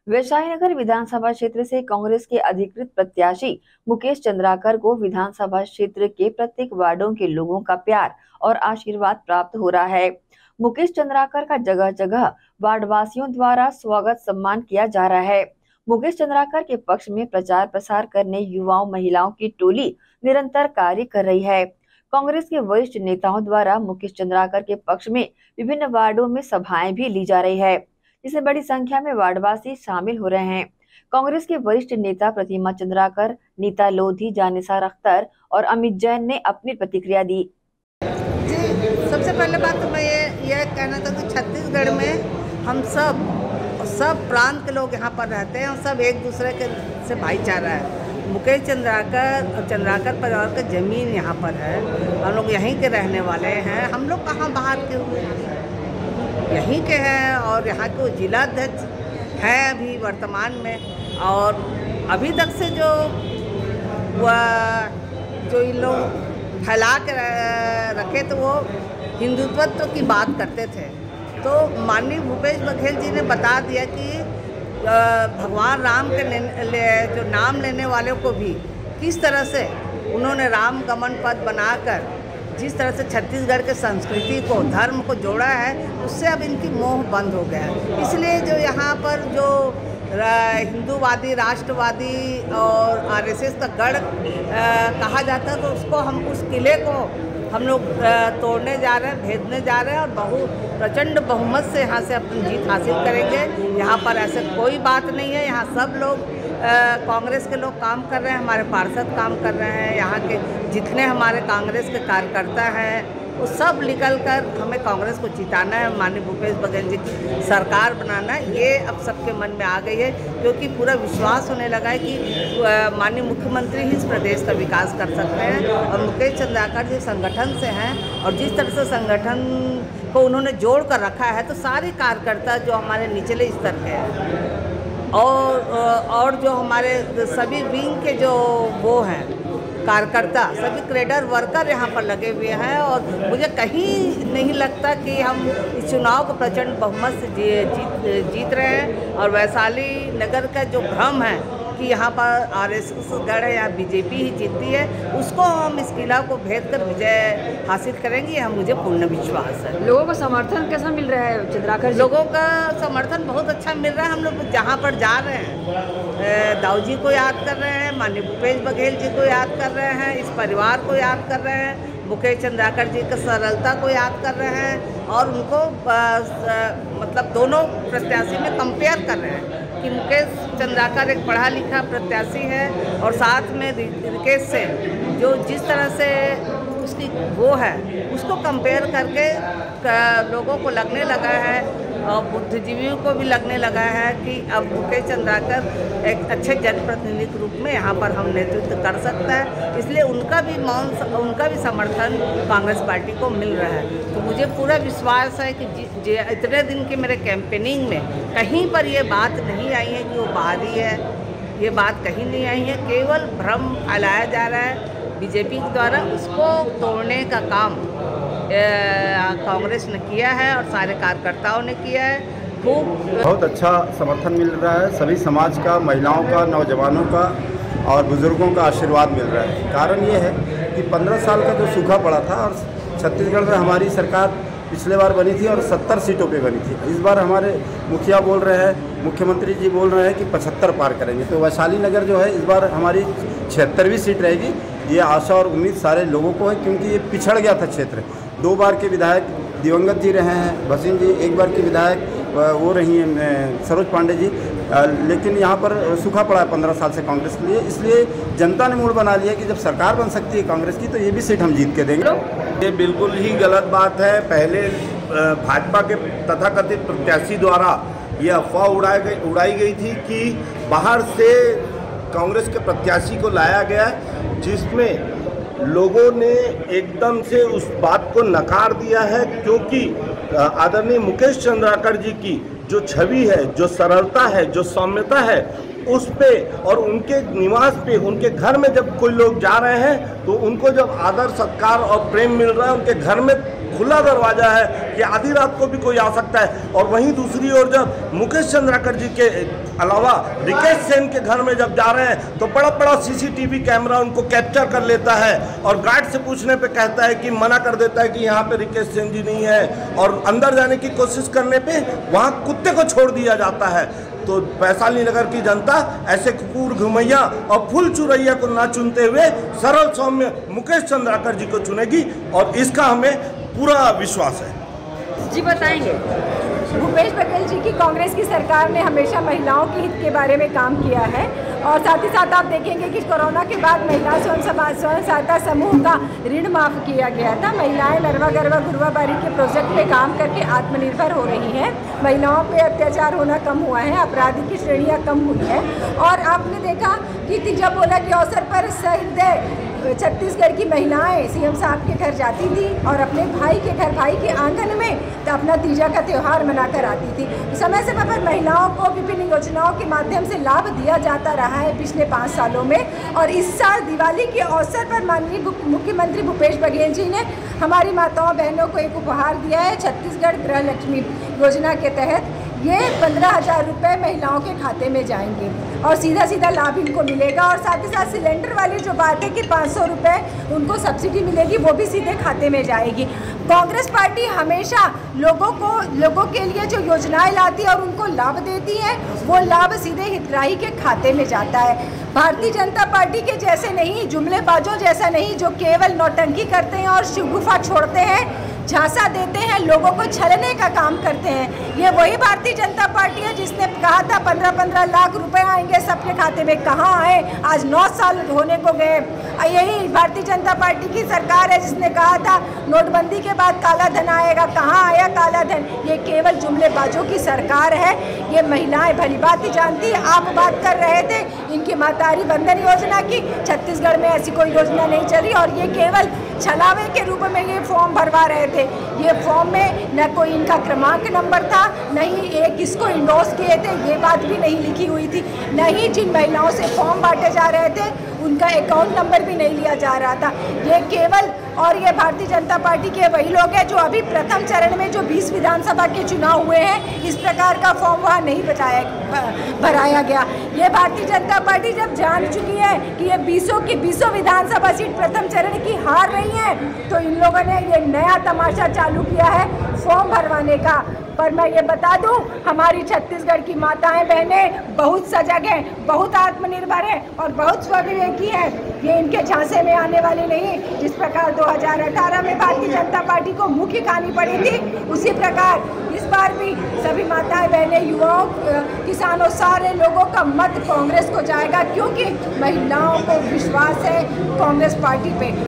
वैशाली विधानसभा क्षेत्र से कांग्रेस के अधिकृत प्रत्याशी मुकेश चंद्राकर को विधानसभा क्षेत्र के प्रत्येक वार्डों के लोगों का प्यार और आशीर्वाद प्राप्त हो रहा है। मुकेश चंद्राकर का जगह जगह वार्डवासियों द्वारा स्वागत सम्मान किया जा रहा है। मुकेश चंद्राकर के पक्ष में प्रचार प्रसार करने युवाओं महिलाओं की टोली निरंतर कार्य कर रही है। कांग्रेस के वरिष्ठ नेताओं द्वारा मुकेश चंद्राकर के पक्ष में विभिन्न वार्डों में सभाएं भी ली जा रही है, जिसमें बड़ी संख्या में वार्डवासी शामिल हो रहे हैं। कांग्रेस के वरिष्ठ नेता प्रतिमा चंद्राकर, नीता लोधी, जानिसार अख्तर और अमित जैन ने अपनी प्रतिक्रिया दी। जी, सबसे पहले बात तो मैं ये कहना था कि छत्तीसगढ़ में हम सब प्रांत के लोग यहाँ पर रहते हैं और सब एक दूसरे के से भाईचारा है। मुकेश चंद्राकर परिवार का ज़मीन यहाँ पर है, हम लोग यहीं के रहने वाले हैं। हम लोग कहाँ बाहर के हुए, यहीं के हैं और यहाँ के जिलाध्यक्ष हैं अभी वर्तमान में। और अभी तक से जो इन लोग फैला के रखे तो वो हिंदुत्व की बात करते थे। तो माननीय भूपेश बघेल जी ने बता दिया कि भगवान राम के जो नाम लेने वालों को भी किस तरह से उन्होंने राम गमन पथ बनाकर जिस तरह से छत्तीसगढ़ के संस्कृति को, धर्म को जोड़ा है, उससे अब इनकी मोह बंद हो गया है। इसलिए जो यहाँ पर जो हिंदूवादी, राष्ट्रवादी और आरएसएस का गढ़ कहा जाता है, तो उसको हम उस किले को हम लोग तोड़ने जा रहे हैं, भेदने जा रहे हैं और प्रचंड बहुमत से यहाँ से अपनी जीत हासिल करेंगे। यहाँ पर ऐसे कोई बात नहीं है। यहाँ सब लोग कांग्रेस के लोग काम कर रहे हैं, हमारे पार्षद काम कर रहे हैं, यहाँ के जितने हमारे कांग्रेस के कार्यकर्ता हैं वो सब निकल कर हमें कांग्रेस को जिताना है, माननीय भूपेश बघेल जी की सरकार बनाना है। ये अब सबके मन में आ गई है, क्योंकि पूरा विश्वास होने लगा है कि माननीय मुख्यमंत्री ही इस प्रदेश का विकास कर सकते हैं। और मुकेश चंद्राकर जी संगठन से हैं और जिस तरह से संगठन को उन्होंने जोड़ कर रखा है, तो सारे कार्यकर्ता जो हमारे निचले स्तर के हैं और जो हमारे सभी विंग के जो वो हैं कार्यकर्ता, सभी कैडर वर्कर यहाँ पर लगे हुए हैं। और मुझे कहीं नहीं लगता कि हम इस चुनाव को प्रचंड बहुमत से जीत रहे हैं। और वैशाली नगर का जो भ्रम है कि यहाँ पर आरएसएस गढ़ है या बीजेपी ही जीतती है, उसको हम इस किला को भेद कर विजय हासिल करेंगे, हम मुझे पूर्ण विश्वास है। लोगों का समर्थन कैसा मिल रहा है चंद्राकर जी? लोगों का समर्थन बहुत अच्छा मिल रहा है। हम लोग जहाँ पर जा रहे हैं, दाऊ जी को याद कर रहे हैं, माननीय भूपेश बघेल जी को याद कर रहे हैं, इस परिवार को याद कर रहे हैं, मुकेश चंद्राकर जी की सरलता को याद कर रहे हैं और उनको मतलब दोनों प्रत्याशी में कंपेयर कर रहे हैं कि मुकेश चंद्राकर एक पढ़ा लिखा प्रत्याशी है और साथ में रिकेश सेन जो जिस तरह से उसकी वो है, उसको कंपेयर करके लोगों को लगने लगा है और बुद्धिजीवियों को भी लगने लगा है कि अब मुकेश चंद्राकर एक अच्छे जनप्रतिनिधि के रूप में यहाँ पर हम नेतृत्व कर सकता है। इसलिए उनका भी समर्थन कांग्रेस पार्टी को मिल रहा है। तो मुझे पूरा विश्वास है कि इतने दिन के मेरे कैंपेनिंग में कहीं पर ये बात नहीं आई है कि वो बाहरी है, ये बात कहीं नहीं आई है। केवल भ्रम फैलाया जा रहा है बीजेपी के द्वारा, उसको तोड़ने का काम कांग्रेस ने किया है और सारे कार्यकर्ताओं ने किया है। बहुत अच्छा समर्थन मिल रहा है, सभी समाज का, महिलाओं का, नौजवानों का और बुजुर्गों का आशीर्वाद मिल रहा है। कारण ये है कि 15 साल का जो सूखा पड़ा था और छत्तीसगढ़ में हमारी सरकार पिछले बार बनी थी और 70 सीटों पे बनी थी। इस बार हमारे मुखिया बोल रहे हैं, मुख्यमंत्री जी बोल रहे हैं कि 75 पार करेंगे। तो वैशाली नगर जो है इस बार हमारी 76वीं सीट रहेगी। ये आशा और उम्मीद सारे लोगों को है, क्योंकि ये पिछड़ गया था क्षेत्र। 2 बार के विधायक दिवंगत जी रहे हैं भसीन जी, 1 बार के विधायक वो रही हैं सरोज पांडे जी, लेकिन यहाँ पर सूखा पड़ा है 15 साल से कांग्रेस के लिए। इसलिए जनता ने मूड बना लिया कि जब सरकार बन सकती है कांग्रेस की, तो ये भी सीट हम जीत के देंगे। ये बिल्कुल ही गलत बात है। पहले भाजपा के तथाकथित प्रत्याशी द्वारा ये अफवाह उड़ाई गई थी कि बाहर से कांग्रेस के प्रत्याशी को लाया गया, जिसमें लोगों ने एकदम से उस बात को नकार दिया है। क्योंकि आदरणीय मुकेश चंद्राकर जी की जो छवि है, जो सरलता है, जो सौम्यता है, उस पे और उनके निवास पे, उनके घर में जब कोई लोग जा रहे हैं तो उनको जब आदर सत्कार और प्रेम मिल रहा है, उनके घर में खुला दरवाजा है कि आधी रात को भी कोई आ सकता है। और वहीं दूसरी ओर जब मुकेश चंद्राकर जी के अलावा रिकेश सेन के घर में जब जा रहे हैं तो बड़ा बड़ा सीसीटीवी कैमरा उनको कैप्चर कर लेता है और गार्ड से पूछने पे कहता है कि मना कर देता है कि यहाँ पे रिकेश सेन जी नहीं है, और अंदर जाने की कोशिश करने पे वहाँ कुत्ते को छोड़ दिया जाता है। तो वैशाली नगर की जनता ऐसे कुकुर घुमैया और फुल चुरैया को ना चुनते हुए सरल सौम्य मुकेश चंद्राकर जी को चुनेगी, और इसका हमें पूरा विश्वास है। जी बताएंगे। भूपेश बघेल जी की कांग्रेस की सरकार ने हमेशा महिलाओं के हित के बारे में काम किया है, और साथ ही साथ आप देखेंगे कि कोरोना के बाद महिला स्वयं सहायता समूह का ऋण माफ किया गया था। महिलाएं नरवा गरवा गुरवा बारी के प्रोजेक्ट में काम करके आत्मनिर्भर हो रही हैं। महिलाओं पे अत्याचार होना कम हुआ है, अपराधी की श्रेणियाँ कम हुई है। और आपने देखा कि तीजा बोला के अवसर पर सहृदय छत्तीसगढ़ की महिलाएं सीएम साहब के घर जाती थी और अपने भाई के घर, भाई के आंगन में तो अपना तीजा का त्यौहार मनाकर आती थी। समय समय पर महिलाओं को विभिन्न योजनाओं के माध्यम से लाभ दिया जाता रहा है पिछले 5 सालों में। और इस साल दिवाली के अवसर पर माननीय मुख्यमंत्री भूपेश बघेल जी ने हमारी माताओं बहनों को एक उपहार दिया है। छत्तीसगढ़ गृह लक्ष्मी योजना के तहत ये 15,000 रुपये महिलाओं के खाते में जाएंगे और सीधा सीधा लाभ इनको मिलेगा। और साथ ही साथ सिलेंडर वाली जो बात है कि 500 रुपये उनको सब्सिडी मिलेगी, वो भी सीधे खाते में जाएगी। कांग्रेस पार्टी हमेशा लोगों के लिए जो योजनाएं लाती है और उनको लाभ देती है, वो लाभ सीधे हितग्राही के खाते में जाता है। भारतीय जनता पार्टी के जैसे नहीं, जुमलेबाजों जैसा नहीं, जो केवल नौटंकी करते हैं और शिवगुफा छोड़ते हैं, झांसा देते हैं, लोगों को छलने का काम करते हैं। ये वही भारतीय जनता पार्टी है जिसने कहा था 15-15 लाख रुपए आएंगे सबके खाते में, कहाँ आए? आज 9 साल होने को गए। यही भारतीय जनता पार्टी की सरकार है जिसने कहा था नोटबंदी के बाद काला धन आएगा, कहाँ आया काला धन? ये केवल जुमलेबाजों की सरकार है। ये महिलाएं भली बात ही जानती। आप बात कर रहे थे इनकी मातारी बंधन योजना की, छत्तीसगढ़ में ऐसी कोई योजना नहीं चली और ये केवल छलावे के रूप में ये फॉर्म भरवा रहे थे। ये फॉर्म में न कोई इनका क्रमांक नंबर था, न ही एक किसको इंडोर्स किए थे, ये बात भी नहीं लिखी हुई थी। न ही जिन महिलाओं से फॉर्म बांटे जा रहे थे उनका अकाउंट नंबर भी नहीं लिया जा रहा था। ये केवल और ये भारतीय जनता पार्टी के वही लोग हैं जो अभी प्रथम चरण में जो 20 विधानसभा के चुनाव हुए हैं, इस प्रकार का फॉर्म वहाँ नहीं भराया गया। ये भारतीय जनता पार्टी जब जान चुकी है कि ये 20 विधानसभा सीट प्रथम चरण की हार रही है, तो इन लोगों ने ये नया तमाशा चालू किया है फॉर्म भरवाने का। पर मैं ये बता दूं, हमारी छत्तीसगढ़ की माताएं बहनें बहुत सजग हैं, बहुत आत्मनिर्भर हैं और बहुत स्वविवेकी हैं। ये इनके झांसे में आने वाले नहीं। जिस प्रकार 2018 में भारतीय जनता पार्टी को मुख्य खानी पड़ी थी, उसी प्रकार इस बार भी सभी माताएं बहनें, युवाओं, किसानों, सारे लोगों का मत कांग्रेस को जाएगा, क्योंकि महिलाओं को विश्वास है कांग्रेस पार्टी पे।